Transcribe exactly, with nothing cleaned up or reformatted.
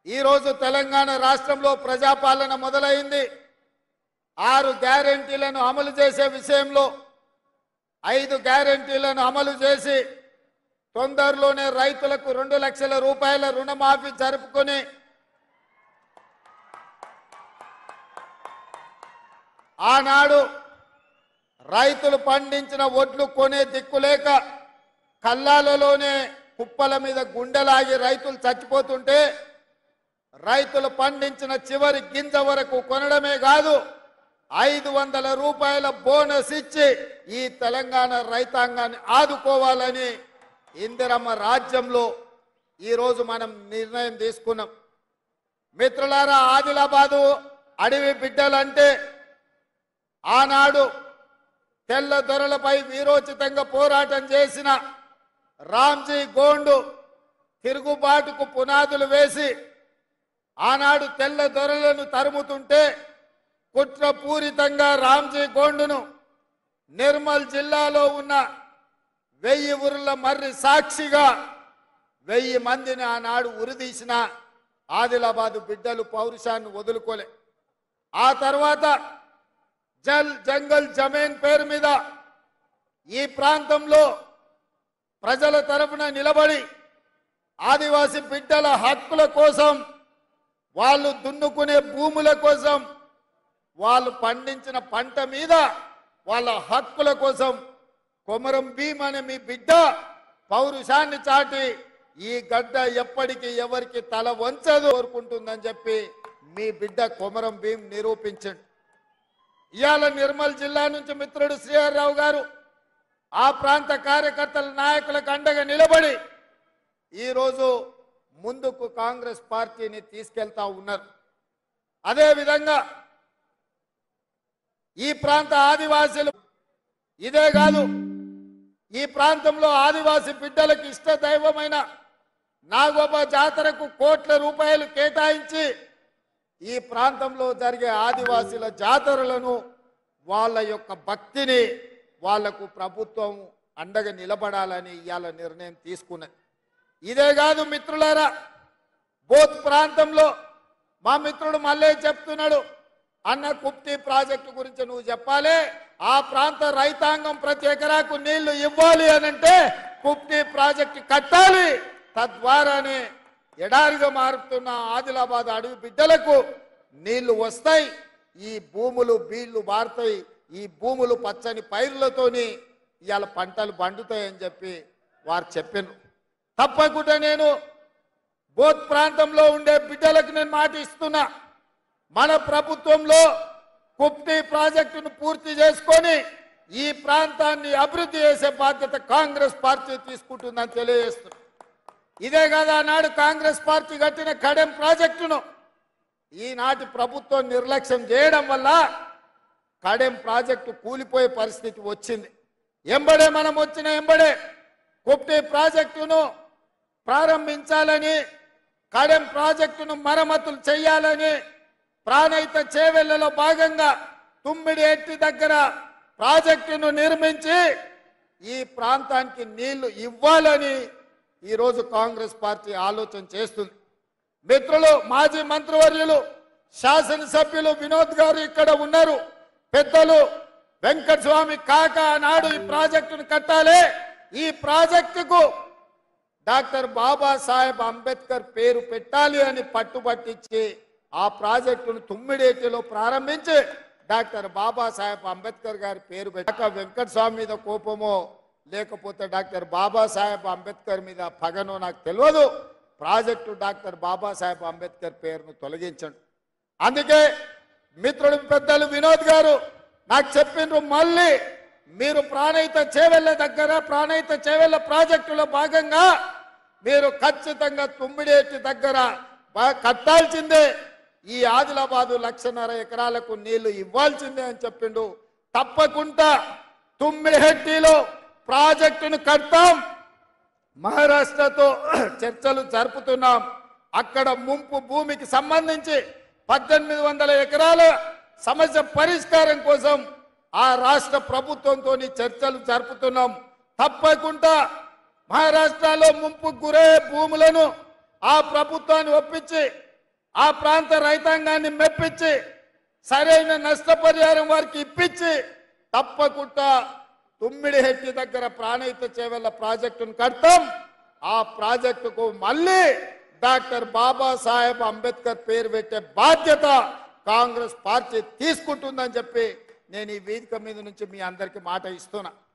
ఈ రోజు తెలంగాణ రాష్ట్రంలో ప్రజాపాలన మొదలైంది. ఆరు గ్యారెంటీలను అమలు చేసే విషయంలో ఐదు గ్యారెంటీలను అమలు చేసి తొందరలోనే రైతులకు రెండు లక్షల రూపాయల రుణమాఫీ జరుపుకొని ఆనాడు రైతులు పండించిన ఒడ్లు కొనే దిక్కులేక కల్లాలలోనే కుప్పల మీద గుండెలాగి రైతులు చచ్చిపోతుంటే రైతులు పండించిన చివరి గింజ వరకు కొనడమే కాదు ఐదు వందల రూపాయల బోనస్ ఇచ్చి ఈ తెలంగాణ రైతాంగాన్ని ఆదుకోవాలని ఇందిరమ్మ రాజ్యంలో ఈరోజు మనం నిర్ణయం తీసుకున్నాం. మిత్రులారా, ఆదిలాబాదు అడవి బిడ్డలంటే ఆనాడు తెల్ల దొరలపై వీరోచితంగా పోరాటం చేసిన రామ్జీ గోండు తిరుగుబాటుకు పునాదులు వేసి ఆనాడు తెల్ల దొరలను తరుముతుంటే కుట్రపూరితంగా రామ్జీ గోండును నిర్మల్ జిల్లాలో ఉన్న వెయ్యి ఊర్ల మర్రి సాక్షిగా వెయ్యి మందిని ఆనాడు ఉరిదీసిన ఆదిలాబాదు బిడ్డలు పౌరుషాన్ని వదులుకోలే. ఆ తర్వాత జల్ జంగల్ జమీన్ పేరు మీద ఈ ప్రాంతంలో ప్రజల తరఫున నిలబడి ఆదివాసి బిడ్డల హక్కుల కోసం, వాళ్ళు దున్నుకునే భూముల కోసం, వాళ్ళు పండించిన పంట మీద వాళ్ళ హక్కుల కోసం కొమరం భీం అనే మీ బిడ్డ పౌరుషాన్ని చాటి ఈ గడ్డ ఎప్పటికీ ఎవరికి తల వంచదు కోరుకుంటుందని చెప్పి మీ బిడ్డ కొమరం భీం నిరూపించండి. ఇవాళ నిర్మల్ జిల్లా నుంచి మిత్రుడు శ్రీహర్రావు గారు ఆ ప్రాంత కార్యకర్తల నాయకులకు అండగా నిలబడి ఈరోజు ముందుకు కాంగ్రెస్ పార్టీని తీసుకెళ్తా ఉన్నారు. అదేవిధంగా ఈ ప్రాంత ఆదివాసీలు ఇదే కాదు, ఈ ప్రాంతంలో ఆదివాసీ బిడ్డలకు ఇష్ట దైవమైన నాగోబా జాతరకు కోట్ల రూపాయలు కేటాయించి ఈ ప్రాంతంలో జరిగే ఆదివాసీల జాతరలను వాళ్ళ యొక్క భక్తిని వాళ్లకు ప్రభుత్వం అండగా నిలబడాలని ఇవాళ నిర్ణయం తీసుకున్నది. ఇదే కాదు మిత్రులారా, బోత్ ప్రాంతంలో మా మిత్రుడు మళ్ళీ చెప్తున్నాడు, అన్న కుప్తి ప్రాజెక్టు గురించి నువ్వు చెప్పాలి, ఆ ప్రాంత రైతాంగం ప్రతి ఎకరాకు నీళ్లు ఇవ్వాలి అనంటే కుప్తి ప్రాజెక్టు కట్టాలి, తద్వారానే ఎడారిగా మారుతున్న ఆదిలాబాద్ అడవి బిడ్డలకు నీళ్లు వస్తాయి, ఈ భూములు బీళ్లు బారుతాయి, ఈ భూములు పచ్చని పైర్లతోని ఇవాళ పంటలు పండుతాయని చెప్పి వారు చెప్పారు. తప్పకుండా నేను బోత్ ప్రాంతంలో ఉండే బిడ్డలకు నేను మాట ఇస్తున్నా, మన ప్రభుత్వంలో కుప్తి ప్రాజెక్టును పూర్తి చేసుకొని ఈ ప్రాంతాన్ని అభివృద్ధి చేసే బాధ్యత కాంగ్రెస్ పార్టీ తీసుకుంటుందని తెలియజేస్తున్నా. ఇదే కాదు, ఆనాడు కాంగ్రెస్ పార్టీ కట్టిన కడెం ప్రాజెక్టును ఈనాటి ప్రభుత్వం నిర్లక్ష్యం చేయడం వల్ల కడెం ప్రాజెక్టు కూలిపోయే పరిస్థితి వచ్చింది. ఎంబడే మనం వచ్చిన ఎంబడే కుప్టి ప్రాజెక్టును ప్రారంభించాలని, కడెం ప్రాజెక్టును మరమ్మతులు చేయాలని ప్రాణహిత చేవెళ్లలో భాగంగా తుమ్మిడి ఎట్టి దగ్గర ప్రాజెక్టును నిర్మించి ఈ ప్రాంతానికి నీళ్లు ఇవ్వాలని ఈరోజు కాంగ్రెస్ పార్టీ ఆలోచన చేస్తుంది. మిత్రులు, మాజీ మంత్రివర్యులు శాసనసభ్యులు వినోద్ గారు ఇక్కడ ఉన్నారు, పెద్దలు వెంకటస్వామి కాక నాడు ఈ ప్రాజెక్టును కట్టాలి, ఈ ప్రాజెక్టుకు డాక్టర్ బాబాసాహెబ్ అంబేద్కర్ పేరు పెట్టాలి అని పట్టుబట్టించి ఆ ప్రాజెక్టును తుమ్మిడేటిలో ప్రారంభించి డాక్టర్ బాబాసాహెబ్ అంబేద్కర్ గారి పేరు పెట్టాక వెంకటస్వామి మీద కోపమో లేకపోతే డాక్టర్ బాబాసాహెబ్ అంబేద్కర్ మీద పగనో నాకు తెలియదు, ప్రాజెక్టు డాక్టర్ బాబాసాహెబ్ అంబేద్కర్ పేరును తొలగించండి. అందుకే మిత్రుడు పెద్దలు వినోద్ గారు నాకు చెప్పిండ్రు, మళ్ళీ మీరు ప్రాణహిత చేవెళ్ల దగ్గర ప్రాణహిత చేవెళ్ల ప్రాజెక్టులో భాగంగా మీరు ఖచ్చితంగా తుమ్మిడేటి దగ్గర కట్టాల్సిందే, ఈ ఆదిలాబాదు లక్షన్నర ఎకరాలకు నీళ్లు ఇవ్వాల్సిందే అని చెప్పిండు. తప్పకుండా తుమ్మిడిహెట్టిలో ప్రాజెక్టును కడతాం, మహారాష్ట్రతో చర్చలు జరుపుతున్నాం, అక్కడ ముంపు భూమికి సంబంధించి పద్దెనిమిది వందల ఎకరాల సమస్య పరిష్కారం కోసం ఆ రాష్ట్ర ప్రభుత్వంతో చర్చలు జరుపుతున్నాం. తప్పకుండా మహారాష్ట్రలో ముంపు గురయ్యే భూములను ఆ ప్రభుత్వాన్ని ఒప్పించి ఆ ప్రాంత రైతాంగాన్ని మెప్పించి సరైన నష్టపరిహారం వారికి ఇప్పించి తప్పకుండా తుమ్మిడిహెట్టి దగ్గర ప్రాణహిత చేవెళ్ల ప్రాజెక్టును కడతాం. ఆ ప్రాజెక్టుకు మళ్ళీ డాక్టర్ బాబాసాహెబ్ అంబేద్కర్ పేరు పెట్టే బాధ్యత కాంగ్రెస్ పార్టీ తీసుకుంటుందని చెప్పి నేను ఈ వేదిక మీద నుంచి మీ అందరికీ మాట ఇస్తున్నా.